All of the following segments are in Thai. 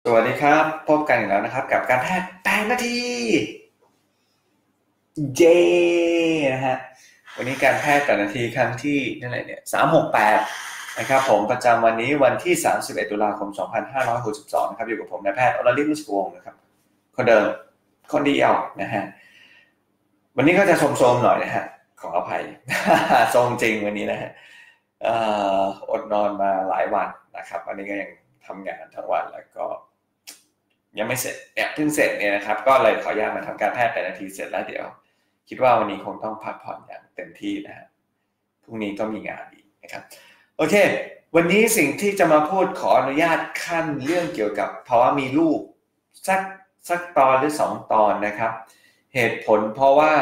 วัสดีครับพบกันอีกแล้วนะครับกับการแพทย์8 นาทีเย้นะฮะวันนี้การแพทย์8 นาทีครั้งที่นั่นแหละเนี่ย368นะครับผมประจำวันนี้วันที่31 ตุลาคม 2562นะครับอยู่กับผมนายแพทย์อรฤทธิ์ มุชวงศ์นะครับคนเดิมคนเดียวนะฮะวันนี้ก็จะโทรมๆหน่อยนะฮะขออภัยโทรมจริงวันนี้นะฮะอดนอนมาหลายวันนะครับวันนี้ก็ยังทำงานทั้งวันแล้วก็ยังไม่เสร็จเนี่ยเพิ่งเสร็จเนี่ยนะครับก็เลยขออนุญาตมาทำการแพทย์8 นาทีเสร็จแล้วเดี๋ยวคิดว่าวันนี้คงต้องพักผ่อนอย่างเต็มที่นะฮะพรุ่งนี้ก็มีงานอีกนะครับโอเควันนี้สิ่งที่จะมาพูดขออนุญาตขั้นเรื่องเกี่ยวกับภาวะมีลูกสักตอนหรือ2 ตอนนะครับเหตุผลเพราะว่า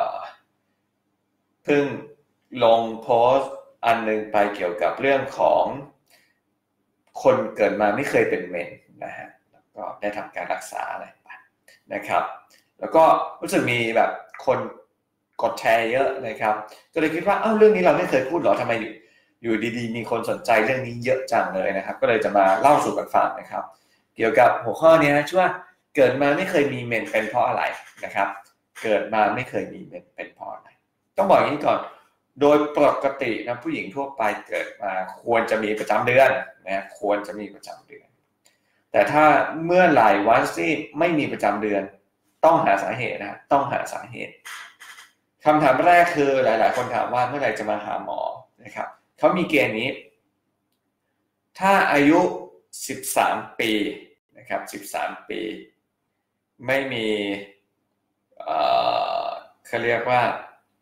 เพิ่งลงโพสต์อันนึงไปเกี่ยวกับเรื่องของคนเกิดมาไม่เคยเป็นเมนนะฮะก็ได้ทำการรักษาอะไรไปนะครับแล้วก็รู้สึกมีแบบคนกดแชร์เยอะนะครับก็เลยคิดว่าเรื่องนี้เราไม่เคยพูดหรอทำไมอยู่ดีๆมีคนสนใจเรื่องนี้เยอะจังเลยนะครับก็เลยจะมาเล่าสู่กันฟังนะครับเกี่ยวกับหัวข้อนี้ชื่อว่าเกิดมาไม่เคยมีเมนเป็นเพราะอะไรนะครับเกิดมาไม่เคยมีเมนเป็นเพราะอะไรต้องบอกอย่างนี้ก่อนโดยปกตินะผู้หญิงทั่วไปเกิดมาควรจะมีประจำเดือนนะควรจะมีประจำเดือนแต่ถ้าเมื่อไหร่วันที่ไม่มีประจำเดือนต้องหาสาเหตุนะต้องหาสาเหตุคำถามแรกคือหลายๆคนถามว่าเมื่อไหร่จะมาหาหมอนะครับเขามีเกณฑ์นี้ถ้าอายุ13 ปีนะครับ13 ปีไม่มีเขาเรียกว่า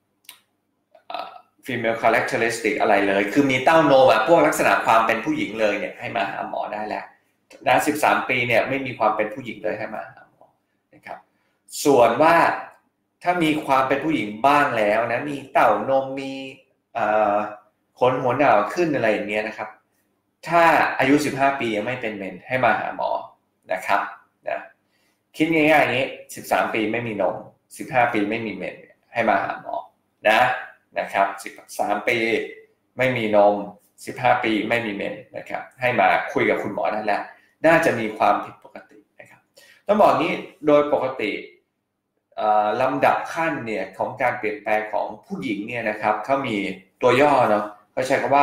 female characteristic อะไรเลยคือมีเต้านมพวกลักษณะความเป็นผู้หญิงเลยเนี่ยให้มาหาหมอได้แล้วนะ13 ปีเนี่ยไม่มีความเป็นผู้หญิงเลยให้มาหาหมอนะครับส่วนว่าถ้ามีความเป็นผู้หญิงบ้างแล้วนะมีเต้านมมีขนหัวหนาวขึ้นอะไรอย่างเงี้ยนะครับถ้าอายุ15 ปียังไม่เป็นเมนให้มาหาหมอนะครับนะคิดง่ายๆอย่างนี้13 ปีไม่มีนม15 ปีไม่มีเมนให้มาหาหมอนะครับ13 ปีไม่มีนม15 ปีไม่มีเมนนะครับให้มาคุยกับคุณหมอได้แล้วน่าจะมีความผิดปกตินะครับต้องบอกนี้โดยปกติลำดับขั้นเนี่ยของการเปลี่ยนแปลงของผู้หญิงเนี่ยนะครับเขามีตัวย่อเนาะเขาใช้คำว่า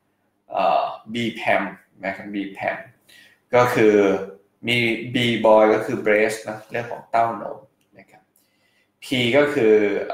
BPAM นะครับ BPAM ก็คือมี B boy ก็คือ breast นะเรื่องของเต้านมนะครับ P ก็คือ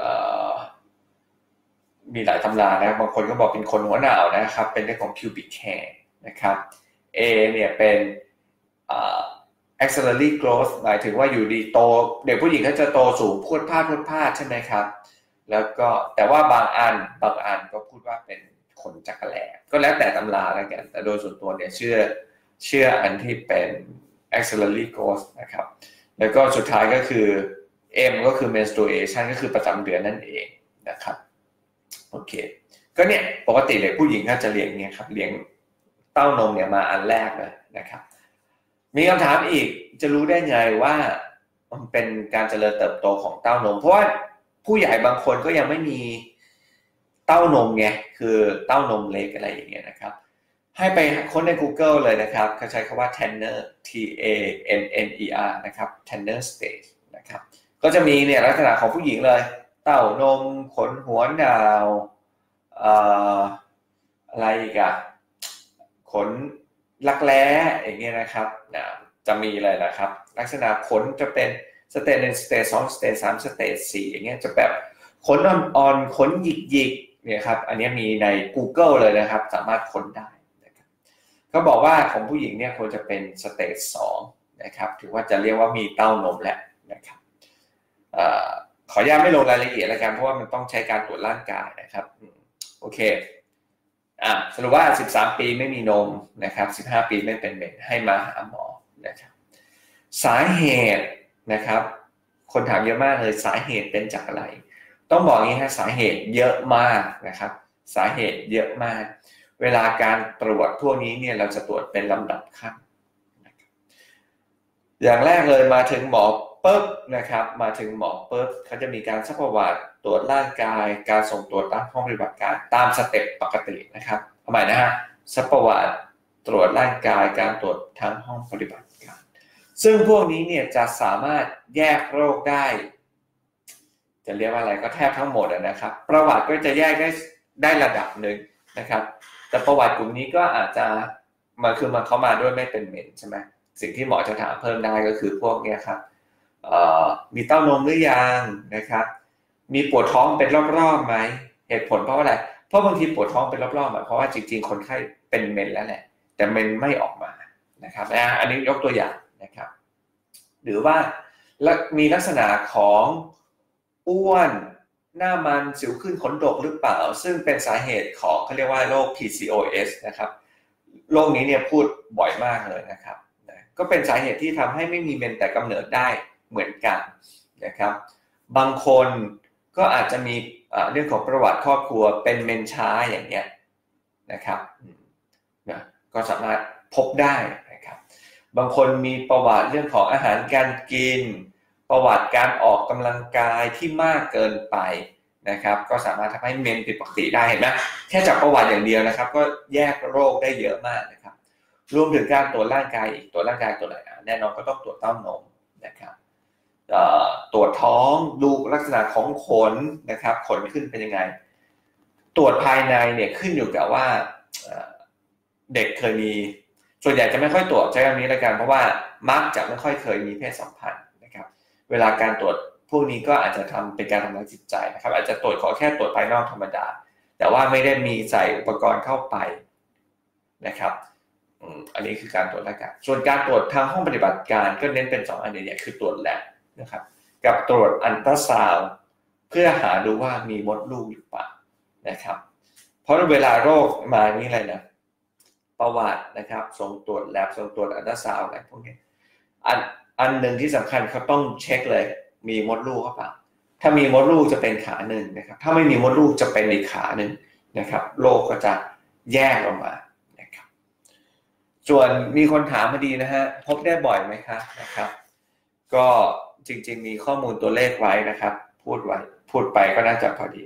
มีหลายตำรานะบางคนก็บอกเป็นคนหัวหนาวนะครับเป็นเรื่องของ pubic hair นะครับ A เนี่ยเป็นaxillary growth หมายถึงว่าอยู่ดีโตเด็กผู้หญิงก็จะโตสูงพรวดพลาดใช่ไหมครับแล้วก็แต่ว่าบางอันก็พูดว่าเป็นขนจักรแลก็แล้วแต่ตำราแล้วกันแต่โดยส่วนตัวเนี่ยเชื่ออันที่เป็น axillary growth นะครับแล้วก็สุดท้ายก็คือ M ก็คือ menstruation ก็คือประจำเดือนนั่นเองนะครับโอเคก็เนี่ยปกติเด็กผู้หญิงก็จะเลี้ยงเนี่ยครับเลี้ยงเต้านมเนี่ยมาอันแรกเลยนะครับมีคำถามอีกจะรู้ได้ไงว่ามันเป็นการเจริญเติบโตของเต้านมเพราะว่าผู้ใหญ่บางคนก็ยังไม่มีเต้านมไงคือเต้านมเล็กอะไรอย่างเงี้ยนะครับให้ไปค้นใน Google เลยนะครับเขาใช้คำว่า Tanner TANNER นะครับ Tanner stage นะครับก็จะมีเนี่ยลักษณะของผู้หญิงเลยเต้านมขนหัวหนาวอะไรอีกขนรักแร้อย่างเงี้ยนะครับจะมีเลยนะครับลักษณะขนจะเป็นสเตจ1สเตจ2สเตจ3สเตจ4อย่างเงี้ยจะแบบขนอ่อนๆขนหยิกๆเนี่ยครับอันนี้มีใน Google เลยนะครับสามารถค้นได้นะครับเขาบอกว่าของผู้หญิงเนี่ยควรจะเป็นสเตจ2นะครับถือว่าจะเรียกว่ามีเต้านมแล้วนะครับขออนุญาตไม่ลงรายละเอียดแล้วกันเพราะว่ามันต้องใช้การตรวจร่างกายนะครับโอเคสรุปว่า13 ปีไม่มีนมนะครับ15 ปีไม่เป็นเมนให้มาหาหมอนะครับสาเหตุนะครับคนถามเยอะมากเลยสาเหตุเป็นจากอะไรต้องบอกอย่างนี้ฮะสาเหตุเยอะมากนะครับสาเหตุเยอะมากเวลาการตรวจพวกนี้เนี่ยเราจะตรวจเป็นลำดับขั้นอย่างแรกเลยมาถึงหมอปุ๊บนะครับมาถึงหมอปุ๊บเขาจะมีการซักประวัติตรวจร่างกายการส่งตรวจตามห้องปฏิบัติการตามสเต็ปปกตินะครับทำไมนะฮะซักประวัติตรวจร่างกายการตรวจทางห้องปฏิบัติการซึ่งพวกนี้เนี่ยจะสามารถแยกโรคได้จะเรียกว่าอะไรก็แทบทั้งหมดนะครับประวัติก็จะแยกได้ระดับหนึ่งนะครับแต่ประวัติกลุ่มนี้ก็อาจจะมันเข้ามาด้วยไม่เป็นเมนใช่ไหมสิ่งที่หมอจะถามเพิ่มได้ก็คือพวกเนี้ยครับมีเต้านมหรือยังนะครับมีปวดท้องเป็นรอบๆไหมเหตุผลเพราะอะไรเพราะบางทีปวดท้องเป็นรอบๆหมายความว่าจริงๆคนไข้เป็นเมนแล้วแหละแต่เมนไม่ออกมานะครับอันนี้ยกตัวอย่างนะครับหรือว่ามีลักษณะของอ้วนหน้ามันสิวขึ้นขนดกหรือเปล่าซึ่งเป็นสาเหตุของเขาเรียกว่าโรค PCOS นะครับโรคนี้เนี่ยพูดบ่อยมากเลยนะครับก็เป็นสาเหตุที่ทำให้ไม่มีเมนแต่กำเนิดได้เหมือนกันนะครับบางคนก็อาจจะมีเรื่องของประวัติครอบครัวเป็นเมนช้าอย่างเงี้ยนะครับก็สามารถพบได้นะครับบางคนมีประวัติเรื่องของอาหารการกินประวัติการออกกำลังกายที่มากเกินไปนะครับก็สามารถทำให้เมนผิดปกติได้เห็นไหมแค่จากประวัติอย่างเดียวนะครับก็แยกโรคได้เยอะมากนะครับรวมถึงการตรวจร่างกายอีกตรวจร่างกายตัวไหนแน่นอนก็ต้องตรวจเต้านมนะครับตรวจท้องดูลักษณะของขนนะครับขนขึ้นเป็นยังไงตรวจภายในเนี่ยขึ้นอยู่กับว่าเด็กเคยมีส่วนใหญ่จะไม่ค่อยตรวจใช้คำนี้ละกันเพราะว่ามักจะไม่ค่อยเคยมีเพศสัมพันธ์นะครับเวลาการตรวจพวกนี้ก็อาจจะทำเป็นการทำร้ายจิตใจนะครับอาจจะตรวจขอแค่ตรวจภายนอกธรรมดาแต่ว่าไม่ได้มีใส่อุปกรณ์เข้าไปนะครับอันนี้คือการตรวจร่างกายส่วนการตรวจทางห้องปฏิบัติการก็เน้นเป็น2อันใหญ่ๆคือตรวจแลบนะครับกับตรวจอัลตราซาวด์เพื่อหาดูว่ามีมดลูกหรือเปล่านะครับเพราะเวลาโรคมานี่อะไรนะประวัตินะครับส่งตรวจแลบส่งตรวจอัลตราซาวด์อะไรพวกนี้อันหนึ่งที่สำคัญเขาต้องเช็คเลยมีมดลูกหรือเปล่าถ้ามีมดลูกจะเป็นขาหนึ่งนะครับถ้าไม่มีมดลูกจะเป็นอีกขาหนึ่งนะครับโรคก็จะแยกออกมานะครับส่วนมีคนถามมาดีนะฮะพบได้บ่อยไหมครับนะครับก็จริงๆมีข้อมูลตัวเลขไว้นะครับพูดไปก็น่าจะพอดี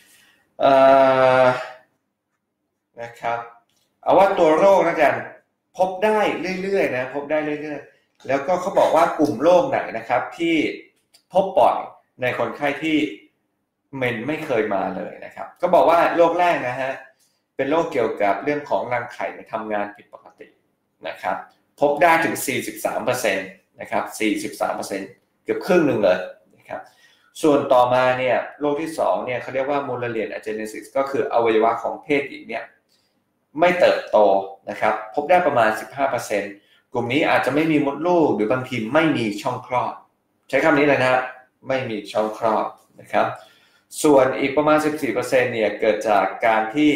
นะครับเอาว่าตัวโรคนะกันพบได้เรื่อยๆนะพบได้เรื่อยๆแล้วก็เขาบอกว่ากลุ่มโรคไหนนะครับที่พบบ่อยในคนไข้ที่เมนไม่เคยมาเลยนะครับก็บอกว่าโรคแรกนะฮะเป็นโรคเกี่ยวกับเรื่องของรังไข่ทำงานผิดปกตินะครับพบได้ถึง 43% นะครับ 43% เกือบครึ่งหนึ่งเลยนะครับส่วนต่อมาเนี่ยโรคที่2เนี่ยเขาเรียกว่า Mullerian agenesis ก็คืออวัยวะของเพศหญิงเนี่ยไม่เติบโตนะครับพบได้ประมาณ 15% กลุ่มนี้อาจจะไม่มีมดลูกหรือบางทีไม่มีช่องคลอดใช้คำนี้เลยนะไม่มีช่องคลอดนะครับส่วนอีกประมาณ 14% เนี่ยเกิดจากการที่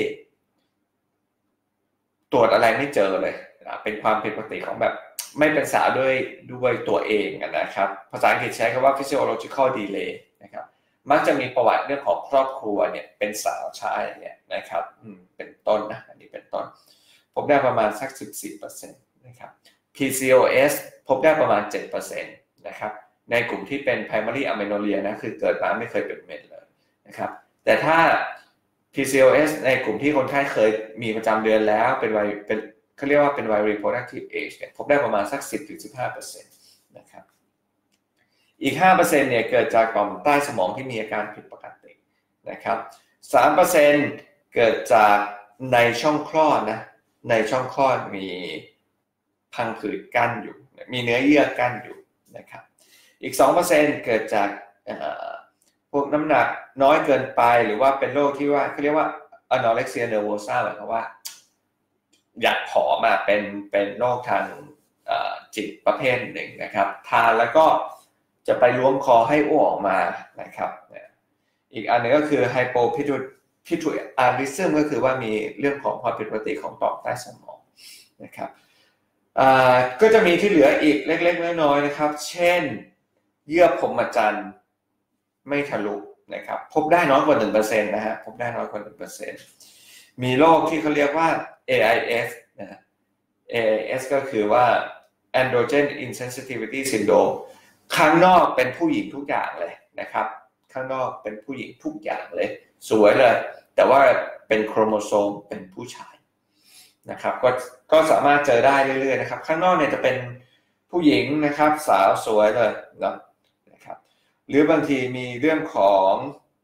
ตรวจอะไรไม่เจอเลยเป็นความผิดปกติของแบบไม่เป็นสาวด้วยตัวเองนะครับภาษาอังกฤษใช้คำว่า physiological delay นะครับมักจะมีประวัติเรื่องของครอบครัวเนี่ยเป็นสาวชายเนี่ยนะครับเป็นต้นนะอันนี้เป็นต้นพบได้ประมาณสัก 14% นะครับ PCOS พบได้ประมาณ 7% นะครับในกลุ่มที่เป็น primary amenorrhea นะคือเกิดมาไม่เคยเป็นเมนเลยนะครับแต่ถ้า PCOS ในกลุ่มที่คนไข้เคยมีประจำเดือนแล้วเป็นเขาเรียกว่าเป็นวัย reproductive age เนี่ยพบได้ประมาณสัก 10-15% นะครับอีก 5% เนี่ยเกิดจากต่อมใต้สมองที่มีอาการผิดปกตินะครับ 3% เกิดจากในช่องคลอดนะในช่องคลอดมีพังผืดกั้นอยู่มีเนื้อเยื่อกั้นอยู่นะครับอีก 2% เกิดจากพวกน้ำหนักน้อยเกินไปหรือว่าเป็นโรคที่ว่าเขาเรียกว่า anorexia nervosa หมายความว่าอยากผอมเป็นโรคทางจิตประเภทหนึ่งนะครับทานแล้วก็จะไปล้วงคอให้อ้วกออกมานะครับอีกอันนึงก็คือ hypopituitarism ก็คือว่ามีเรื่องของความผิดปกติของต่อมใต้สมองนะครับก็จะมีที่เหลืออีกเล็กๆน้อยๆนะครับเช่นเยื่อพรหมจรรย์ไม่ทะลุนะครับพบได้น้อยกว่า 1% นะฮะพบได้น้อยกว่า 1% มีโรคที่เขาเรียกว่า AIS นะ AIS ก็คือว่า androgen insensitivity syndrome ข้างนอกเป็นผู้หญิงทุกอย่างเลยนะครับข้างนอกเป็นผู้หญิงทุกอย่างเลยสวยเลยแต่ว่าเป็นโครโมโซมเป็นผู้ชายนะครับก็สามารถเจอได้เรื่อยๆนะครับข้างนอกเนี่ยจะเป็นผู้หญิงนะครับสาวสวยเลยนะครับหรือบางทีมีเรื่องของ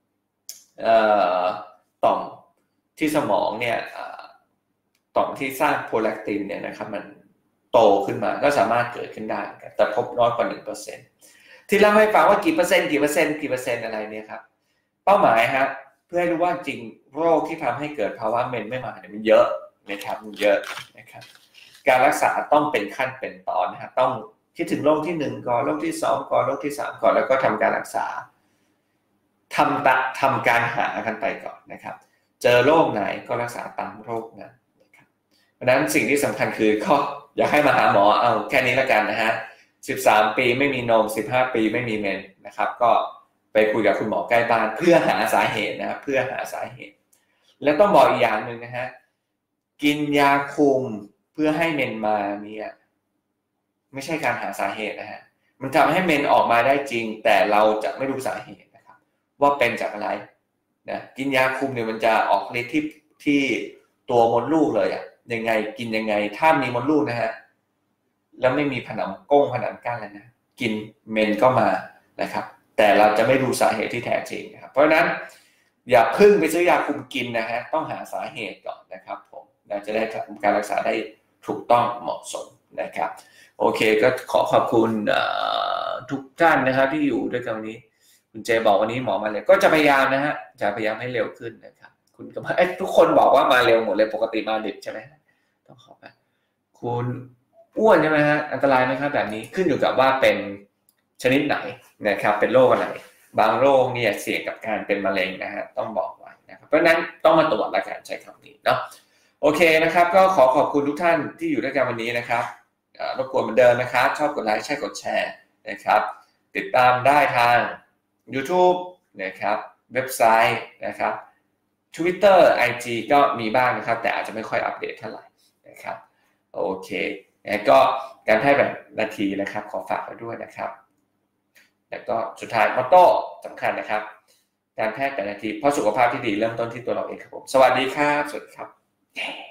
ต่อมที่สมองเนี่ยต่อมที่สร้างโพแลคตินเนี่ยนะครับมันโตขึ้นมาก็สามารถเกิดขึ้นได้แต่พบน้อยกว่า 1% ที่เล่าให้ฟังว่ากี่เปอร์เซ็นต์อะไรเนี่ยครับเป้าหมายฮะเพื่อให้รู้ว่าจริงโรคที่ทำให้เกิดภาวะเมนไม่มาเนี่ยมันเยอะนะครับมันเยอะนะครับการรักษาต้องเป็นขั้นเป็นตอนนะฮะต้องคิดถึงโรคที่1ก่อนโรคที่2ก่อนโรคที่3ก่อนแล้วก็ทำการรักษาทำการหากันไปก่อนนะครับเจอโรคไหนก็รักษาตามโรคนั้นนะครับเพราะฉะนั้นสิ่งที่สำคัญคือก็อยากให้มาหาหมอเอาแค่นี้ละกันนะฮะ13 ปีไม่มีนม15 ปีไม่มีเมนนะครับก็ไปคุยกับคุณหมอใกล้บ้านเพื่อหาสาเหตุนะครับเพื่อหาสาเหตุแล้วต้องบอกอีกอย่างหนึ่งนะฮะกินยาคุมเพื่อให้เมนมาเนี่ยไม่ใช่การหาสาเหตุนะฮะมันทำให้เมนออกมาได้จริงแต่เราจะไม่รู้สาเหตุนะครับว่าเป็นจากอะไรนะกินยาคุมเนี่ยมันจะออกฤทธิ์ที่ตัวมดลูกเลยอ่ะยังไงกินยังไงถ้ามีมดลูกนะฮะแล้วไม่มีผนังก้งผนังกั้นแล้วนะกินเมนก็มานะครับแต่เราจะไม่รู้สาเหตุที่แท้จริงนะครับเพราะฉะนั้นอย่าเพิ่งไปซื้อยาคุมกินนะฮะต้องหาสาเหตุก่อนนะครับผมจะได้ทำการรักษาได้ถูกต้องเหมาะสมนะครับโอเคก็ขอขอบคุณทุกท่านนะครับที่อยู่ด้วยกันวันนี้คุณเจบอกวันนี้หมอมาเร็วก็จะพยายามนะฮะจะพยายามให้เร็วขึ้นนะครับคุณก็ทุกคนบอกว่ามาเร็วหมดเลยปกติมาดึกใช่ไหมต้องขอไปคุณอ้วนใช่ไหมฮะอันตรายไหมครับแบบนี้ขึ้นอยู่กับว่าเป็นชนิดไหนนะครับเป็นโรคอะไรบางโรคเนี่ยเสี่ยงกับการเป็นมะเร็งนะฮะต้องบอกไว้นะครับเพราะนั้นต้องมาตรวจและการใช้คำนี้เนาะโอเคนะครับก็ขอขอบคุณทุกท่านที่อยู่ด้วยกันวันนี้นะครับรบกวนเหมือนเดิมนะครับชอบกดไลค์ใช่กดแชร์นะครับติดตามได้ทาง YouTube นะครับเว็บไซต์นะครับ Twitter IG ก็มีบ้างนะครับแต่อาจจะไม่ค่อยอัปเดตเท่าไหร่นะครับโอเคก็การแพทย์แบบนาทีนะครับขอฝากไว้ด้วยนะครับแล้วก็สุดท้ายมอตโต้สำคัญนะครับการแพทย์แบบนาทีเพราะสุขภาพที่ดีเริ่มต้นที่ตัวเราเองครับผมสวัสดีครับสวัสดีครับ